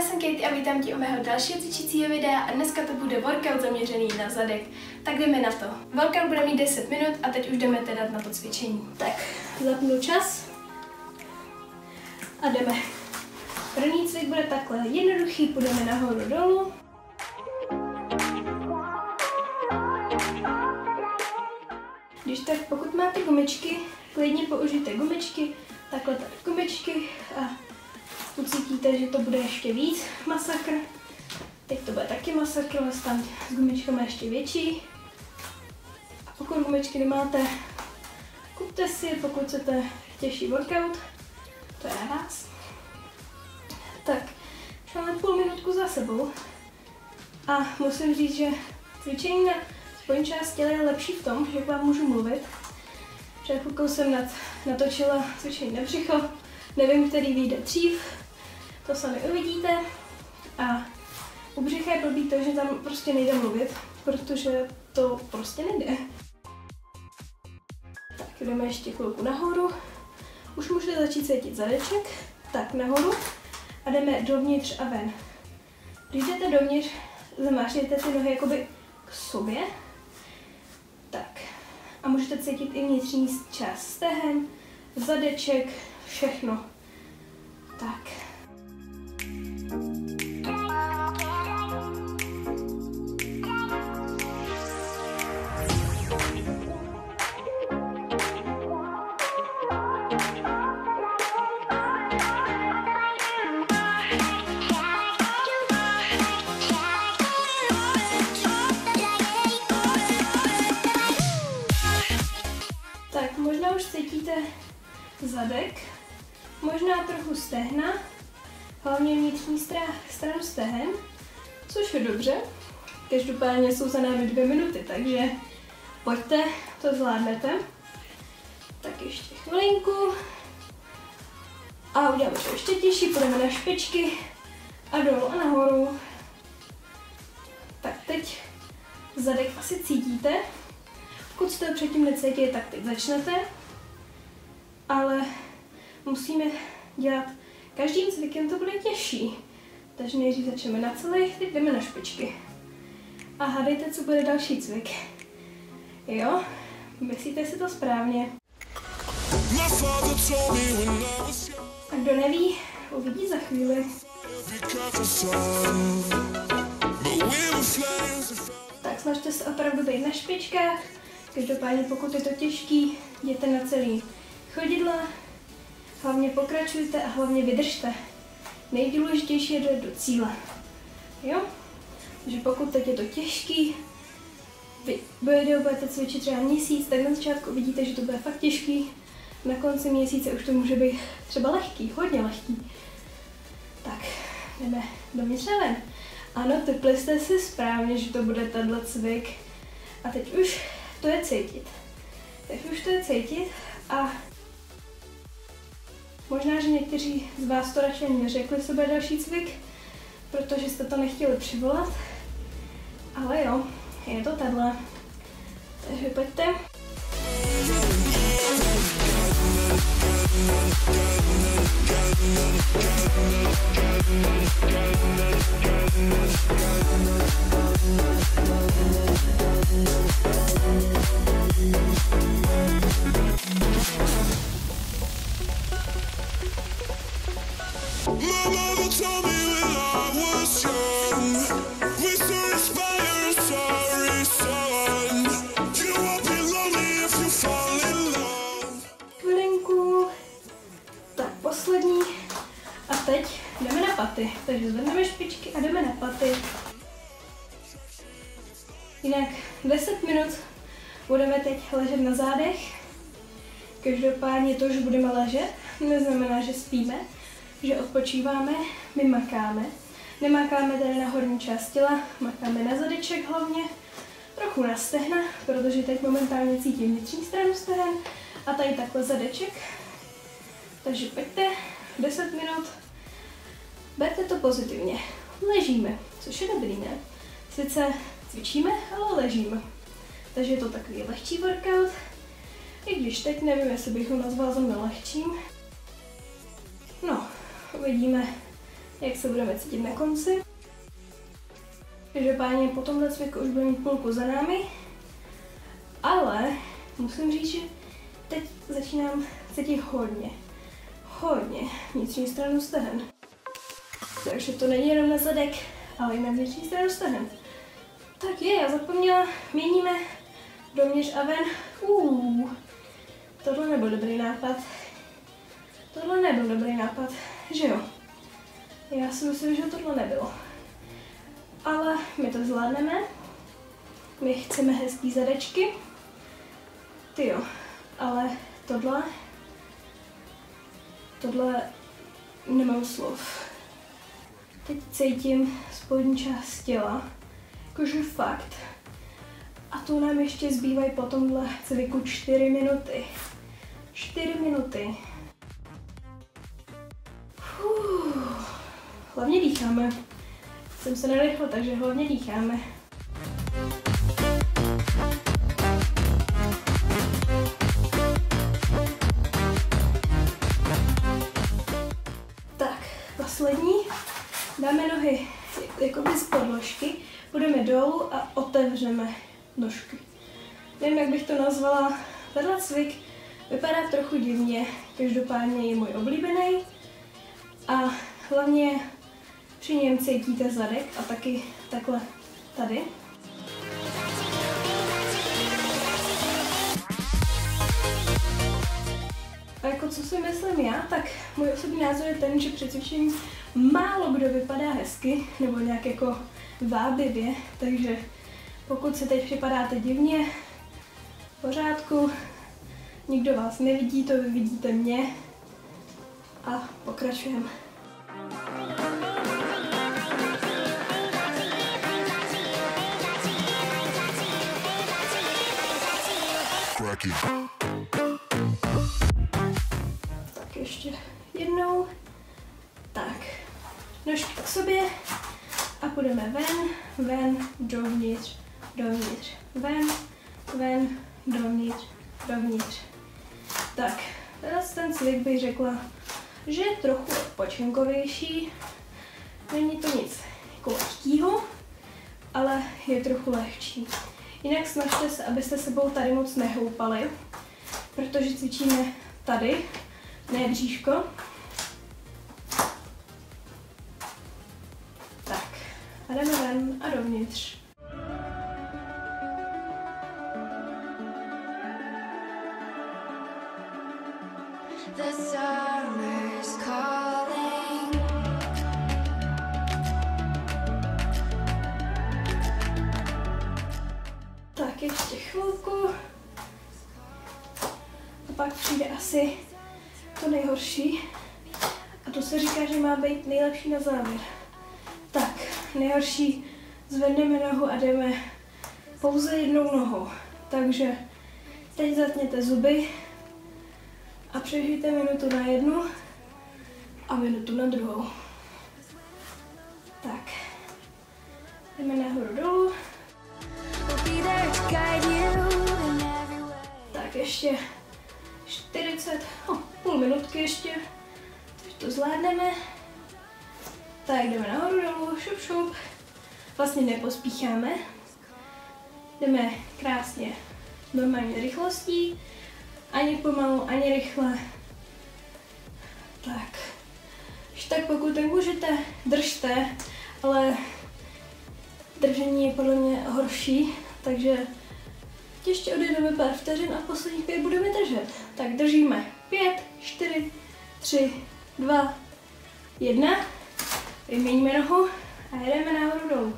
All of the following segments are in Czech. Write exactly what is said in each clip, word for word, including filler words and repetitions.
jsem Katie a vítám tě u mého dalšího cvičícího videa a dneska to bude workout zaměřený na zadek. Tak jdeme na to. Workout bude mít deset minut a teď už jdeme teda na to cvičení. Tak, zapnu čas a jdeme. První cvik bude takhle jednoduchý, půjdeme nahoru dolů. Když tak, pokud máte gumičky, klidně použijte gumičky, takhle tady gumičky a ucítíte, že to bude ještě víc masakr. Teď to bude taky masakr, ale tam s gumičkami ještě větší. A pokud gumičky nemáte, kupte si, pokud chcete těžší workout, to je na vás. Tak, už máme půl minutku za sebou a musím říct, že cvičení na spodní část těla je lepší v tom, že k vám můžu mluvit. Před chvilkou jsem nad, natočila cvičení na břicho, nevím, který vyjde dřív, to sami uvidíte. A u břicha je blbý to, že tam prostě nejde mluvit, protože to prostě nejde. Tak jdeme ještě chvilku nahoru, už můžete začít cítit zadeček, tak nahoru a jdeme dovnitř a ven. Když jdete dovnitř, zamášněte ty nohy jakoby k sobě. Tak. A můžete cítit i vnitřní část stehen, zadeček, všechno. Tak. Tak, možná už cítíte zadek, možná trochu stehna, hlavně vnitřní stranu stehen, což je dobře. Každopádně jsou za námi dvě minuty, takže pojďte, to zvládnete. Tak ještě chvilinku. A uděláme to ještě těžší, půjdeme na špičky a dolů a nahoru. Tak teď zadek asi cítíte. Pokud jste ho předtím necítili, tak teď začnete, ale musíme dělat, každým cvikem to bude těžší. Takže nejdřív začneme na celý, teď jdeme na špičky. A hádejte, co bude další cvik. Jo? Myslíte si to správně? A kdo neví, uvidí za chvíli. Tak snažte se opravdu být na špičkách. Každopádně pokud je to těžký, jděte na celý chodidla, hlavně pokračujte a hlavně vydržte. Nejdůležitější je dojít do cíle. Jo? Takže pokud teď je to těžký, vy budete cvičit třeba měsíc, tak na začátku vidíte, že to bude fakt těžký. Na konci měsíce už to může být třeba lehký, hodně lehký. Tak, jdeme dovnitř a ven. Ano, typli jste si správně, že to bude tenhle cvik. A teď už to je cítit. Teď už to je cítit a možná, že někteří z vás to radši ani neřekli sobě další cvik, protože jste to nechtěli přivolat. Ale jo, je to tenhle. Takže pojďte. Chvilinku. Tak poslední. A teď jdeme na paty. Takže zvedneme špičky a jdeme na paty. Jinak deset minut budeme teď ležet na zádech. Každopádně to, že budeme ležet, neznamená, že spíme, že odpočíváme, my makáme. Nemakáme tady na horní část těla, makáme na zadeček hlavně, trochu na stehna, protože teď momentálně cítím vnitřní stranu stehen a tady takhle zadeček. Takže pojďte, deset minut, berte to pozitivně. Ležíme, což je dobrý, ne? Sice cvičíme, ale ležíme. Takže je to takový lehčí workout, i když teď nevím, jestli bych ho nazval za lehčím. No, uvidíme, jak se budeme cítit na konci. Každopádně po tomhle cviku už budeme mít půlku za námi, ale musím říct, že teď začínám cítit hodně, hodně vnitřní stranu stehen. Takže to není jenom na zadek, ale i na vnitřní stranu stehen. Tak je, já zapomněla, měníme dovnitř a ven. Uh, tohle nebyl dobrý nápad. Tohle nebyl dobrý nápad, že jo? Já si myslím, že tohle nebylo. Ale my to zvládneme. My chceme hezký zadečky. Tyjo, ale tohle, tohle nemám slov. Teď cítím spodní část těla, jakože fakt. A tu nám ještě zbývají po tomhle cviku čtyři minuty. čtyři minuty. Fuh. Hlavně dýcháme. Jsem se nadechla, takže hlavně dýcháme. Tak, poslední. Dáme nohy jakoby z podložky, půjdeme dolů a otevřeme nožky. Nevím, jak bych to nazvala. Tenhle cvik vypadá trochu divně, každopádně je můj oblíbený. A hlavně při něm cítíte zadek a taky takhle tady. A jako co si myslím já, tak můj osobní názor je ten, že při cvičení málo kdo vypadá hezky nebo nějak jako vábivě, takže pokud se teď připadáte divně, v pořádku, nikdo vás nevidí, to vy vidíte mě a pokračujeme. Tak ještě jednou. Tak, nožky k sobě a půjdeme ven, ven, dovnitř, dovnitř, ven, ven, dovnitř, dovnitř. Tak, teraz ten cvik bych řekla, že je trochu odpočinkovější. Není to nic jako lehkýho, ale je trochu lehčí. Jinak snažte se, abyste sebou tady moc nehoupali, protože cvičíme tady, ne bříško. Tak, a jdeme ven a dovnitř. The summer's calling. Tak ještě chvilku. A pak přijde asi to nejhorší. A to se říká, že má být nejlepší na závěr. Tak, nejhorší, zvedneme nohu a jdeme pouze jednou nohou. Takže teď zatněte zuby a přežijte minutu na jednu a minutu na druhou. Tak, jdeme nahoru dolů. Tak ještě čtyřicet, no, půl minutky ještě, takže to zvládneme. Tak jdeme nahoru dolů, šup šup, vlastně nepospícháme, jdeme krásně normální rychlostí, ani pomalu, ani rychle. Tak, když tak pokud tak můžete, držte, ale držení je podle mě horší, takže ještě odjedeme pár vteřin a posledních pět budeme držet. Tak držíme. Pět, čtyři, tři, dva, jedna. Vyměníme nohu a jedeme nahoru dolů.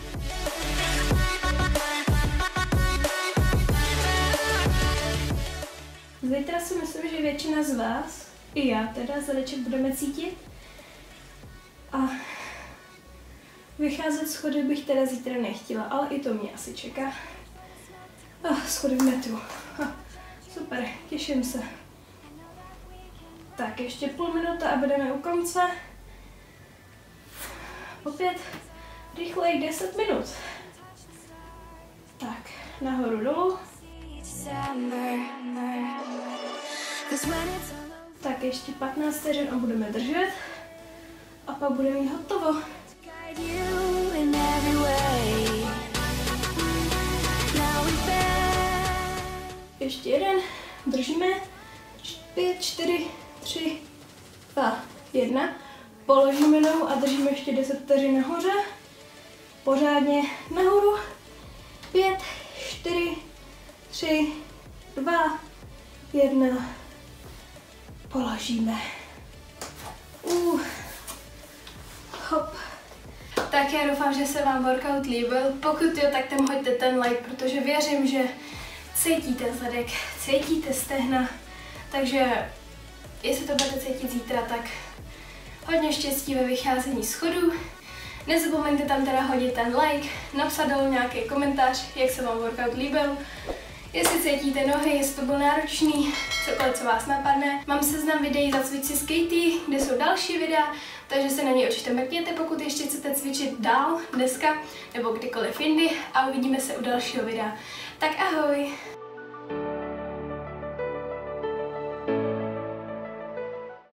Zítra si myslím, že většina z vás, i já teda, zadeček budeme cítit. A vycházet schody bych teda zítra nechtěla, ale i to mě asi čeká. Oh, schody v metru. Oh, super, těším se. Tak, ještě půl minuta a budeme u konce. Opět rychleji deset minut. Tak, nahoru dolů. Tak ještě patnáct vteřin a budeme držet. a pak bude mít hotovo. Ještě jeden, držíme, pět, čtyři, tři, dva, jedna, položíme nohu a držíme ještě deset vteřin nahoře, pořádně nahoru, pět, čtyři, tři, dva, jedna, položíme. Uh. Hop. Tak já doufám, že se vám workout líbil. Pokud jo, tak tam hoďte ten like, protože věřím, že cítíte zadek, cítíte stehna, takže jestli to budete cítit zítra, tak hodně štěstí ve vycházení schodů. Nezapomeňte tam teda hodit ten like, napsat dolů nějaký komentář, jak se vám workout líbil, jestli cítíte nohy, jestli to byl náročný, cokoliv, co vás napadne. Mám seznam videí za cvičit s Katie, kde jsou další videa, takže se na ně určitě mrkněte, pokud ještě chcete cvičit dál dneska nebo kdykoliv jindy a uvidíme se u dalšího videa. Tak ahoj!